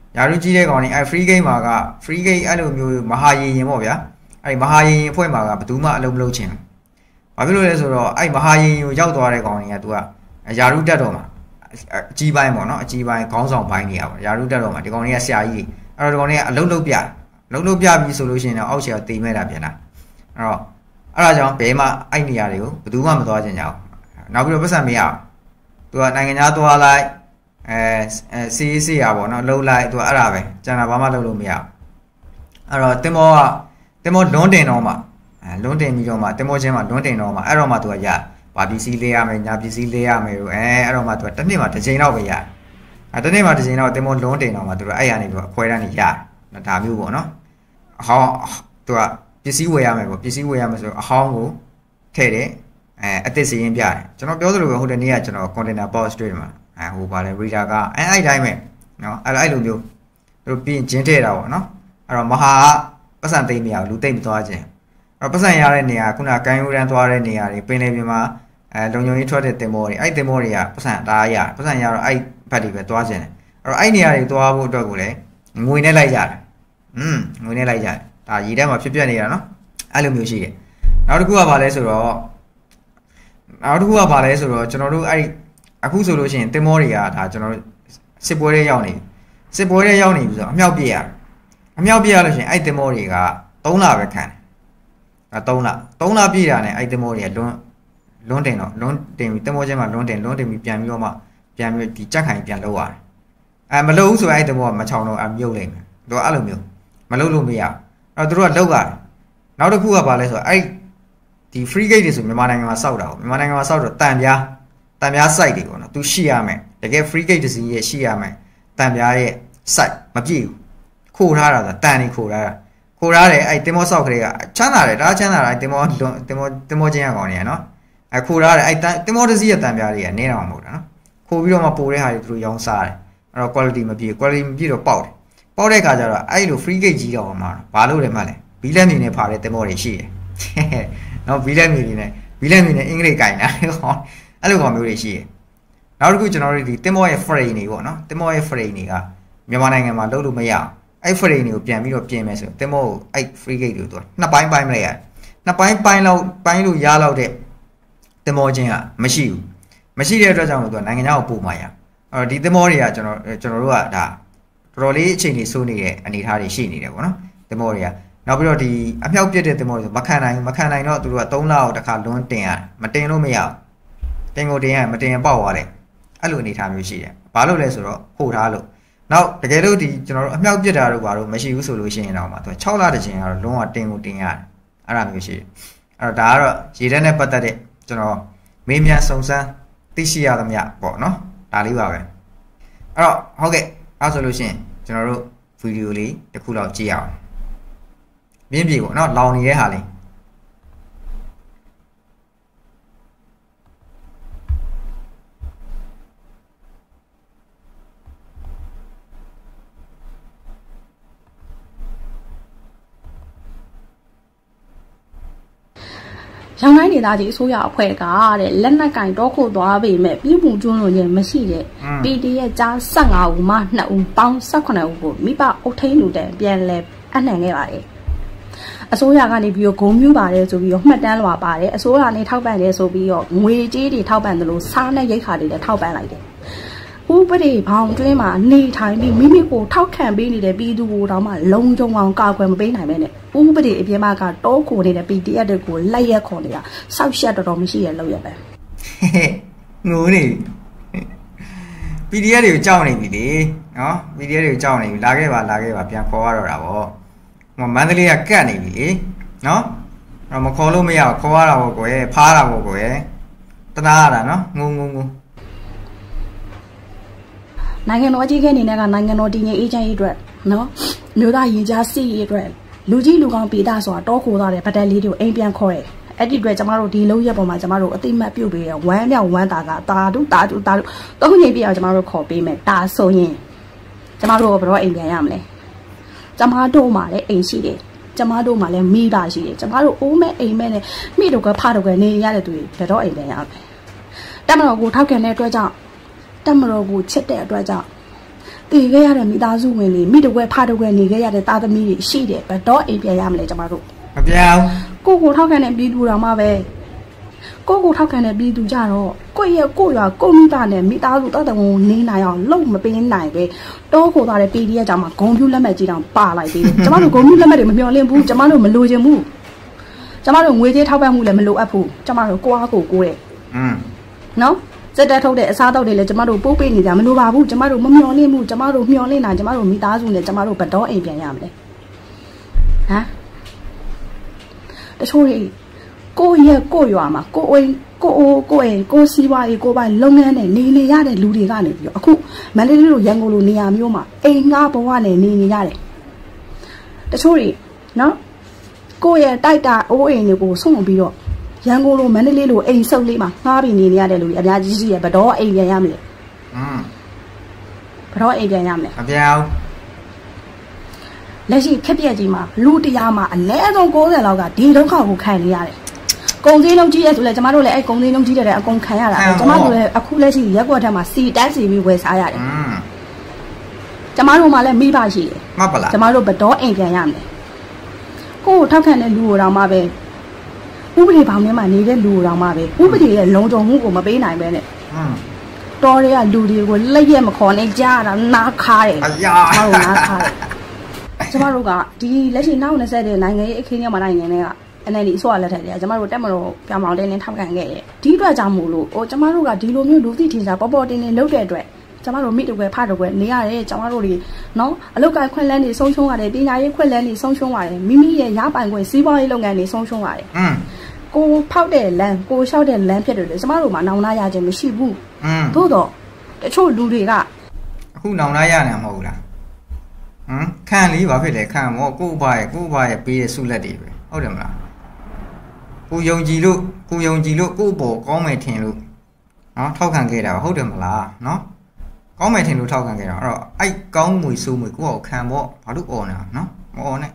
free gate မှာက free gate အဲ့လိုမျိုးမဟာရေရင်ပေါ့ဗျာအဲ့မဟာရေရင်အဖွဲ့မှာကဘယ်သူမှအလုံးမလုံးချင်ဘာဖြစ်လို့လဲဆိုတော့အဲ့မဟာရင်ကိုရောက်သွားတဲ့ကောင်တွေကသူကယာရုတက်တော့မှာအကြီးပိုင်းပေါ့နော်အကြီးပိုင်းခေါင်းဆောင်ပိုင်းတွေကပေါ့ယာရုတက်တော့မှာဒီကောင်တွေကဆရာကြီးတွေအဲ့တော့ဒီကောင်တွေကအလုံးပြပြီးဆိုလို့ရှိရင်တော့အောက်ခြေကတိမ်မဲ့တာပြန်လာအဲ့ဒါကြောင့်ဘယ်မှအဲ့နေရာတွေကိုဘယ်သူမှမသွားချင်ကြဘူးနောက်ပြီးတော့ပတ်စံမရဘူးသူကနိုင်ငံသားသွားလိုက်စီရပေါ့နော်လှုပ်လိုက်သူကအဲ့ဒါပဲကျန်တာဘာမှလုပ်လို့မရဘူးအဲ့တော့တင်မောလွန်းတင်တော့မှလွန်းတင်ပြီးတော့မှတင်မောချင်းမှာလွန်းတင်တော့မှအဲ့တော့မှသူကရဘာပစ္စည်းလေးရမယ်ညာပစ္စည်းလေးရမယ်လို့အဲ့တော့မှသူကတစ်နှစ်မှာတစ်ချိန်တော့ပဲရတစ်နှစ်မှာတစ်ချိန်တော့တင်မောလွန်းတင်တော့မှသူကအဲ့ရနေပြီးတော့အခွဲတန်းနေရဒါမျိုးပေါ့နော်အဟောင်းသူကပစ္စည်းဝယ်ရမယ်ပေါ့ပစ္စည်းဝယ်ရမယ်ဆိုအဟောင်းကိုထည့်တယ်အသစ်စီရင်ပြတယ်ကျွန်တော်ပြောသလိုပဲဟိုတနေ့ကကျွန်တော် container box တွေ့မှာဟိုပါလေ reader ကအဲ့တိုင်းပဲနော်အဲ့လိုမျိုးသူ being gentle, no? Or Maha, Pasan Timia, Lutem Toaje. Or Pasan Yarenia, Kuna Kayuran Toarenia, Penebima, don't you interested the Mori, I Demoria, Pasan Daya, Pasan Yar, I Paddy Toazen. Or I near to our dogule, Muinela. Muinela. Yidam of Chipiana, Alumushi. Now to go about Lesuro. Now to go about Lesuro, General I Acusolution, Temoria, General Sibore Yoni. Sibore Yoni, Miabia. A Miabia, I Temoria, Tona can. A Tona Bia, I Temoria, don't them, Temojama, don't them, Piamioma, Piam, the Jack and Loa. I'm a low so I the one Machano, I'm yelling. Do Alumio, Malulumia. Now the road lower. Now the poor about I the frigate is Mananga Sauda, Mananga Sauda, Tamia side, to Shiame. They get frigate is in Shiame, Tamia side, Mabu, Kurara, Tani Kurara. Kurare, I demo Sauria, Chana, I demo Geonia, no? I Kurare, I demo the Zia Tamia, Nera Moda, Kubioma Pure through young side, or quality Mabu, quality Biro Powder. Powder Gajara, I do frigate Giro Mar, Palu de Male, Bilamine Pare the Morishi. No Bilamine, English guy. I look on Murishi. Now good generally, Temo afraid, no? Temo afraid, Yamanang and Malulu Maya. I afraid you, Piamino PMS, Temo, I frigate you to. Not by layer. Not by low, yellow de Temojina, Machiu. Machia Rajan, Nangao Pumaya. Or the Demoria General. Rolly Chini Suni and it had a sheen, the Moria. Now, the Apelpit the Moria, Macana not to a tone out the car don't dare, Mateno Mia. Tengo de Matena Bawale. I don't need time you see. Palo Lesoro, who halo. Now, the Gero di General Melpita, Machi solution in our matter. Chola the General, don't think Dingan. Aram you see. Ardara, she then a patate, General. Mimia Sonsa, Tisia the Mia, no? Taliwa. Oh, okay. Our solution, General Video the cool out GL. Maybe not long year, Harley. ရောင်တိုင်းဒေသကြီးအစိုးရအဖွဲ့ကတဲ့လက်နက်ကင်တော့ခုသွားပေမဲ့ပြည်မှုကျွန်းလို့ရင်မရှိတဲ့ PD ရဲ့ကြား15ဦးမှ2ဦးပေါင်း18ဦးကိုမိဘအုပ်ထိန်းလူတဲ့ပြန်လဲအနှံခဲ့ပါတယ်အစိုးရကနေပြီးတော့ဂုံမျိုးပါတယ်ဆိုပြီးတော့မှတ်တမ်းလွှာပါတယ်အစိုးရကနေထောက်ပံ့တယ်ဆိုပြီးတော့ငွေကြေးတွေထောက်ပံ့တယ်လို့စားနဲ့ရိတ်ခါတွေလည်းထောက်ပံ့လိုက်တယ်ဥပဒေဘောင်တွင်းမှာနေထိုင်ပြီးမိမိကိုထောက်ခံပေးနေတဲ့ပြည်သူကိုတောင်မှလုံခြုံအောင်ကာကွယ်မပေးနိုင်ပဲနဲ့ဥပဒေအပြင်မှာကတော့ကိုနေတဲ့ PDF တွေကိုလိုက်ရက်ခေါ်နေတာစောက်ရှက်တော်မရှိရလောက်ရပဲငိုနေ PDF တွေကိုကြောက်နေပြီလေနော် PDF တွေကိုကြောက်နေပြီလာခဲ့ပါပြန်ခေါ်ရတော့တာဗောဟိုမန္တလေးကကတ်နေပြီလေနော်အဲ့မခေါ်လို့မရဘူးခေါ်ရတာဗောကွယ်ဖားတာဗောကွယ်တနာရတာနော်ငုံနိုင်ငံတော်ကြီးကနေကနိုင်ငံတော်တည်ငြိမ်အေးချမ်းရေးအတွက်နော်မြို့သားရင်ကြားစီရေးအတွက်လူကြီးလူကောင်းပေတာဆိုတာတောခိုးသားတဲ့ဗတ်တက်လေးတွေကိုအိမ်ပြန်ခေါ်ရဲအဲ့ဒီအတွက်ကျမတို့ဒီလုံးရက်ပေါ်မှာကျမတို့အသိမှတ်ပြုတ်ပေးရဝမ်းမြောက်ဝမ်းသာကတာတုသုံးချိန်ပြအောင်ကျမတို့ခေါ်ပေးမယ်ဒါဆိုရင်ကျမတို့ဘယ်တော့အိမ်ပြန်ရမလဲကျမတို့မှာလည်းအိမ်ရှိတယ်ကျမတို့မှာလည်းမိသားရှိတယ်ကျမတို့အိုးမဲ့အိမ်မဲ့နဲ့မိတို့ကဖတို့ကနေရတဲ့သူတွေဘယ်တော့အိမ်ပြန်ရမလဲတမတော်ကိုထောက်ခံတဲ့အတွက်ကြောင့်တမတော်ကိုချစ်တဲ့အတွက်ကြောင့်တည်ခဲ့ရတဲ့မိသားစုဝင်တွေမိတကွဲဖတကွဲနေခဲ့ရတဲ့သားသမီးတွေရှိတယ်ဘယ်တော့အိမ်ပြန်ရမလဲကျမတို့မပြောင်းကိုထောက်ခံတဲ့ပြည်သူတော်မှပဲကိုထောက်ခံတဲ့ပြည်သူကြတော့ကိုယ့်ရဲ့ကိုရွာကိုမိသားနဲ့မိသားစုတောက်တဝုံနေနိုင်အောင်လုံမပေးနိုင်ပဲတောခိုသားတဲ့ PD ရဲ့ကြောင့်မှဂုံပြူလက်မဲ့ကြီးတောင်ပါလိုက်သေးတယ်ကျမတို့ဂုံပြူလက်မဲ့တွေမမျှော်လင့်ဘူးကျမတို့မလိုချင်ဘူးကျမတို့ငွေကြေးထောက်ပံ့မှုလည်းမလိုအပ်ဘူးကျမတို့ကိုအားကိုကိုတဲ့နော်စက်တက်ထုတ်တဲ့အစားတောက်တွေလည်းကျမတို့ပို့ပေးနေကြမလိုပါဘူးကျမတို့မမျှော်လင့်ဘူးကျမတို့မျှော်လင့်တာကျမတို့မိသားစုနဲ့ကျမတို့ဘတော်အိမ်ပြန်ရမလဲဟမ်တချို့ကိုရဲ့ကိုရွာမှာကိုအိမ်ကိုစီးပွားရေးကိုပိုင်လုပ်ငန်းနဲ့နေရတဲ့လူတွေကနေပြီးတော့အခုမန္တလေးလိုရန်ကုန်လိုနေရာမျိုးမှာအိမ်ငှားဘဝနဲ့နေရတယ်တချို့တွေနော်ကိုရဲ့တိုက်တာအိုးအိမ်တွေကိုဆုံးပြီးတော့ရန်ကုန်လိုမန္တလေးလိုအိမ်ဆုပ်လေးမှာငှားပြီးနေရတဲ့လူတွေအများကြီးရှိရဘတော်အိမ်ပြန်ရမလဲဘတော်အိမ်ပြန်ရမလဲမပြောင်းလက်ရှိခက်ပြက်ကြီးမှာလူတရားမှာအလဲဆုံး90လောက်ကဒီဒုက္ခကိုခံနေရတယ်ကုန်စည်လုံးကြီးရဲဆိုလဲကျမတို့လည်းအဲ့ကုန်စည်လုံးကြီးတဲ့အကုန်ခံရတာကျမတို့လည်းအခုလက်ရှိရက်ကွက်ထက်မှာစီတက်စီပြီးဝယ်စားရတယ်ကျမတို့မှလည်းမိဘရှိတယ်မှတ်ပါလားကျမတို့ဘတော်အိမ်ပြန်ရမယ်ကိုယ်ထောက်ခံတဲ့လူတော်မှပဲဥပဒေဘောင်ထဲမှာနေတဲ့လူတော်မှပဲဥပဒေရဲ့လုံခြုံမှုကိုမပေးနိုင်ပဲနဲ့တော်တွေကလူတွေကိုလက်ရက်မခေါ်နဲ့ကြားတာနားခါတယ်အရာဟုတ်နားခါတယ်ကျမတို့ကဒီလက်ရှိနောက်20တဲ့နိုင်ငံရေးအခင်းထဲမှာနိုင်ငံတွေကNLD အစိုးရလက်ထက်တည်းကကျမတို့တက်မလို့ပြောင်းပြောင်းတင်းတင်းထောက်ခံခဲ့ရဲ့ဒီအတွက်ကြောင့်မို့လို့ကျမတို့ကဒီလိုမျိုးလူသိထင်ရှားပေါ်ပေါ်တင်းတင်းလုပ်တဲ့အတွက်ကျမတို့မိတကွယ်ဖတကွယ်နေရတယ်ကျမတို့တွေနော်အလုတ်ကခွင့်လန်းတွေဆုံးရှုံးရတယ်ပညာရေးခွင့်လန်းတွေဆုံးရှုံးရတယ်မိမိရဲ့ရပိုင်ခွင့်စီးပွားရေးလုပ်ငန်းတွေဆုံးရှုံးရတယ်ကိုဖောက်တဲ့လမ်းကိုလျှောက်တဲ့လမ်းဖြစ်တယ်လေကျမတို့မှာနောင်နာရခြင်းမရှိဘူးသို့တော့တချို့လူတွေကအခုနောင်နာရနေမှာမဟုတ်လားခံလေးဘာဖြစ်လဲခံမောကို့ဘာရဲ့ပေးတဲ့ဆုလက်တွေပဲဟုတ်တယ်မလားကိုယုံကြည်လို့ကို့ဘောကောင်းမယ်ထင်လို့နော်ထောက်ခံခဲ့တာဟုတ်တယ်မလားနော်ကောင်းမယ်ထင်လို့ထောက်ခံခဲ့တာအဲ့တော့အဲ့ကောင်းမွေဆိုးမွေကိုယ့်ကိုခံပေါ့ဘာလို့អော်နေတာနော်မអော်နဲ့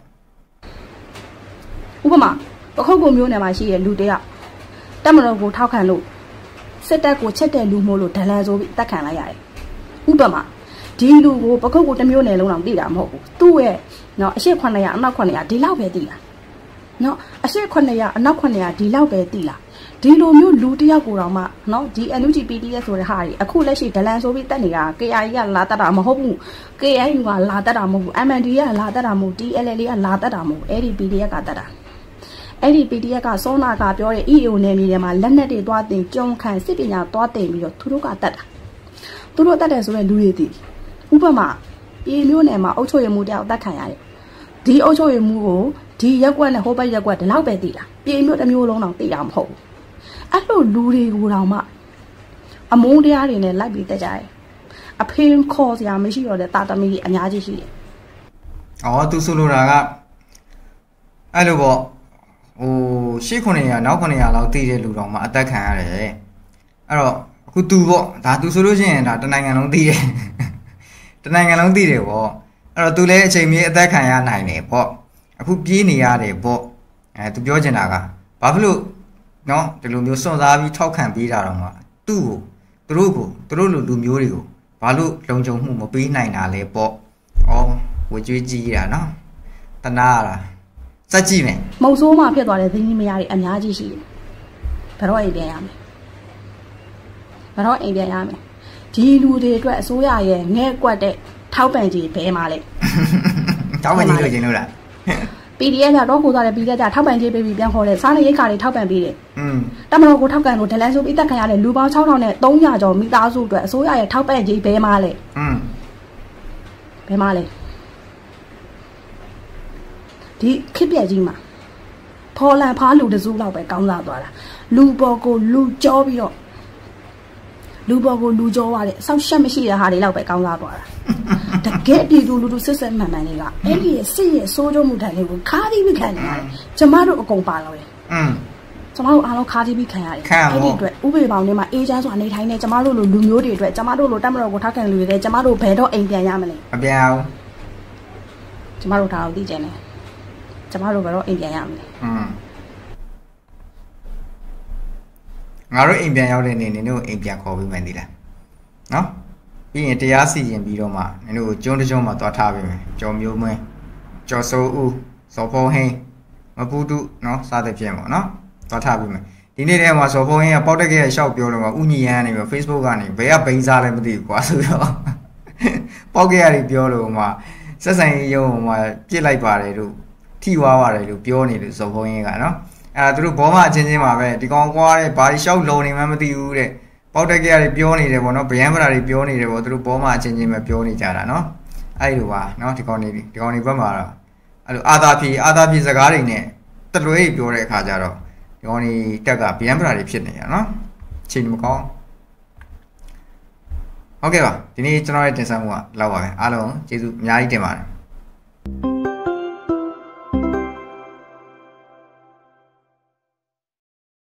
ဥပမာပခုတ်ကိုမျိုးနယ်မှာရှိရဲ့လူတယောက်တက်မတော်ကိုထောက်ခံလို့စစ်တပ်ကိုချက်တဲ့လူမို့လို့ဒလန်ဆိုပြီးတက်ခံလိုက်ရတယ်ဥပမာဒီလူကိုပခုတ်ကိုတစ်မျိုးနယ်လုံးအောင်သိတာမဟုတ်ဘူးသူ့ရဲ့နော်အရှိ900အနောက်900ဒီလောက်ပဲသိတာနော်အရှိ900အနောက်900ဒီလောက်ပဲသိလားဒီလိုမျိုးလူတယောက်ကိုတော့မှနော်ဒီ NUGPTS ဆိုတဲ့ဟာကြီးအခုလက်ရှိဒလန်ဆိုပြီးတက်နေတာ KI ကလာတက်တာမဟုတ်ဘူး KIU ကလာတက်တာမဟုတ်ဘူး MND ကလာတက်တာမဟုတ် TLL ကလာတက်တာမဟုတ်အဲ့ဒီ PDF ကတက်တာအဲ့ဒီ PDF ကစောနာကပြောတဲ့ EAO နယ်မြေထဲမှာလက်နက်တွေသွားတင်ကြုံခံစစ်ပညာသွားတင်ပြီးတော့သူတို့ကတက်တာသူတို့တက်တယ်ဆိုတဲ့လူတွေသိဥပမာပြည်မျိုးနယ်မှာအုပ်ချုပ်ရမှုတယောက်တက်ခံရတယ်ဒီအုပ်ချုပ်ရမှုကိုဒီရက်ကွက်နဲ့ဟိုဘက်ရက်ကွက်ဒီလောက်ပဲသိတာပြည်မျိုးတစ်မျိုးလုံးတော့သိတာမဟုတ်ဘူးအဲ့လိုလူတွေကိုတောင်မှအမုန်းတရားတွေနဲ့လိုက်ပြီးတက်ကြတယ်အဖေခေါ်စရာမရှိတော့တဲ့တာသမီးကြီးအများကြီးရှိတယ်။အော်သူဆိုလိုတာကအဲ့လိုပေါ့ဟို800နောက်900လောက်တည်တဲ့လူတော်မှအသက်ခံရတယ်အဲ့တော့အခုသူပေါ့ဒါသူဆိုလို့ရှိရင်ဒါတနိုင်ငံလုံးတည်တယ်တနိုင်ငံလုံးတည်တယ်ပေါ့အဲ့တော့သူလည်းအချိန်မီအသက်ခံရနိုင်တယ်ပေါ့အခုပြေးနေရတယ်ပေါ့သူပြောချင်တာကဘာဖြစ်လို့နော်ဒီလိုမျိုးစွန့်စားပြီးထောက်ခံပေးတာတော့မှသူ့ကိုသူတို့လူမျိုးတွေကိုဘာလို့လုံခြုံမှုမပေးနိုင်တာလဲပေါ့ဝကြွေးကြီးတာနော်တနာတာစက်ကြည့်မယ်မုံဆိုးမှဖြစ်သွားတဲ့သင်းကြီးမယားတွေအများကြီးရှိတယ်ဘယ်တော့အိမ်ပြန်ရမယ်ဒီလူတွေအတွက်အစိုးရရဲ့ငဲ့ကွက်တဲ့ထောက်ပံ့ကြီးဘဲမှာလဲထောက်ပံ့ကြီးလို့ကျင်လို့လား PDF ကတော့ကိုစားတယ် PDF ကထောက်ပံ့ကြေးပေးပြီးပြန်ခေါ်တယ်စားနေရိတ်ခါတွေထောက်ပံ့ပေးတယ်တမတော်ကိုထောက်ကန်လို့ဒလန်ဆိုပြီးတက်ခံရတဲ့လူပေါင်း6000နဲ့300ကျော်မိသားစုအတွက်အစိုးရရဲ့ထောက်ပံ့ကြေးဘဲမှာလဲဒီခစ်ပြက်ကြီးမှာဖော်လန်ဖားလူတစုလောက်ပဲကောင်းစားသွားတာလူပေါ်ကိုလူကြောပြီးတော့လူပေါ်ကိုလူကြောသွားတယ်အဆောက်ရှက်မရှိတဲ့ဟာတွေလောက်ပဲကောင်းစားသွားတာတကယ်ပြည်သူလူထုစစ်စစ်မှန်မှန်တွေကအဲ့ဒီစစ်ရဲ့စိုးကျုံမှုတန်လေးကိုခါးပြီးခံနေရတယ်ကျမတို့အကုန်ပါတော့တယ်ကျမတို့အားလုံးခါးပြီးခံရတယ်အဲ့ဒီအတွက်ဥပဒေပေါင်းထဲမှာအေးချမ်းစွာနေထိုင်နေကျမတို့လိုလူမျိုးတွေအတွက်ကျမတို့လိုတက်မတော်ကိုထောက်ခံလူတွေကျမတို့ဘယ်တော့အိမ်ပြန်ရမလဲမပြန်အောင်ကျမတို့ဒါအောင်သိကြတယ်ကျမတို့ဘယ်တော့အိမ်ပြန်ရမလဲငါတို့အိမ်ပြန်ရောက်တဲ့နေနင်တို့အိမ်ပြန်ခေါ်ပြီးမှန်သေးလားနော်ပြီးရင်တရားစီရင်ပြီးတော့မှနင်တို့ကိုကျွန်းတကျွန်းမှာသွားထားပေးမယ်ကျော်မျိုးမင်းကျော်စိုးဦးစော်ဖုံးဟင်းမပူတုနော်စားတဲ့ပြင်ပေါ့နော်သွားထားပေးမယ်ဒီနေ့တည်းမှာစော်ဖုံးဟင်းကပေါက်တက်ကရဲ့ရှောက်ပြောလို့မှဥညီရန်နေပြီး Facebook ကနေဘယ်ကဘိန်းစားလဲမသိဘူးကွာဆိုတော့ပေါက်ကရတွေပြောလို့မှဆက်ဆိုင်ရုံမှာပြစ်လိုက်ပါတယ်လို့ထိွားပါတယ်လို့ပြောနေလို့စော်ဖုံးဟင်းကနော်အဲ့ဒါသူတို့ဘောမအချင်းချင်းပါပဲဒီကောင်ကွာတဲ့ဘာရှောက်လုံနေမှမသိဘူးတဲ့ပေါက်တက်ကရတွေပြောနေတယ်ပေါ့နော်ဗျမ်းပရာတွေပြောနေတယ်ပေါ့သူတို့ဘောမအချင်းချင်းပဲပြောနေကြတာနော်အဲ့လိုပါနော်ဒီကောင်တွေဘက်မှာတော့အဲ့လိုအာသာဖြီစကားတွေနဲ့တလွဲပြောတဲ့အခါကျတော့ဒီကောင်တွေတက်ကဗျမ်းပရာတွေဖြစ်နေရနော်ချိန်မကောင်းဟုတ်ကဲ့ပါဒီနေ့ကျွန်တော်ရဲ့တင်ဆက်မှုကလောက်ပါပဲအားလုံးကျေးဇူးအများကြီးတင်ပါတယ်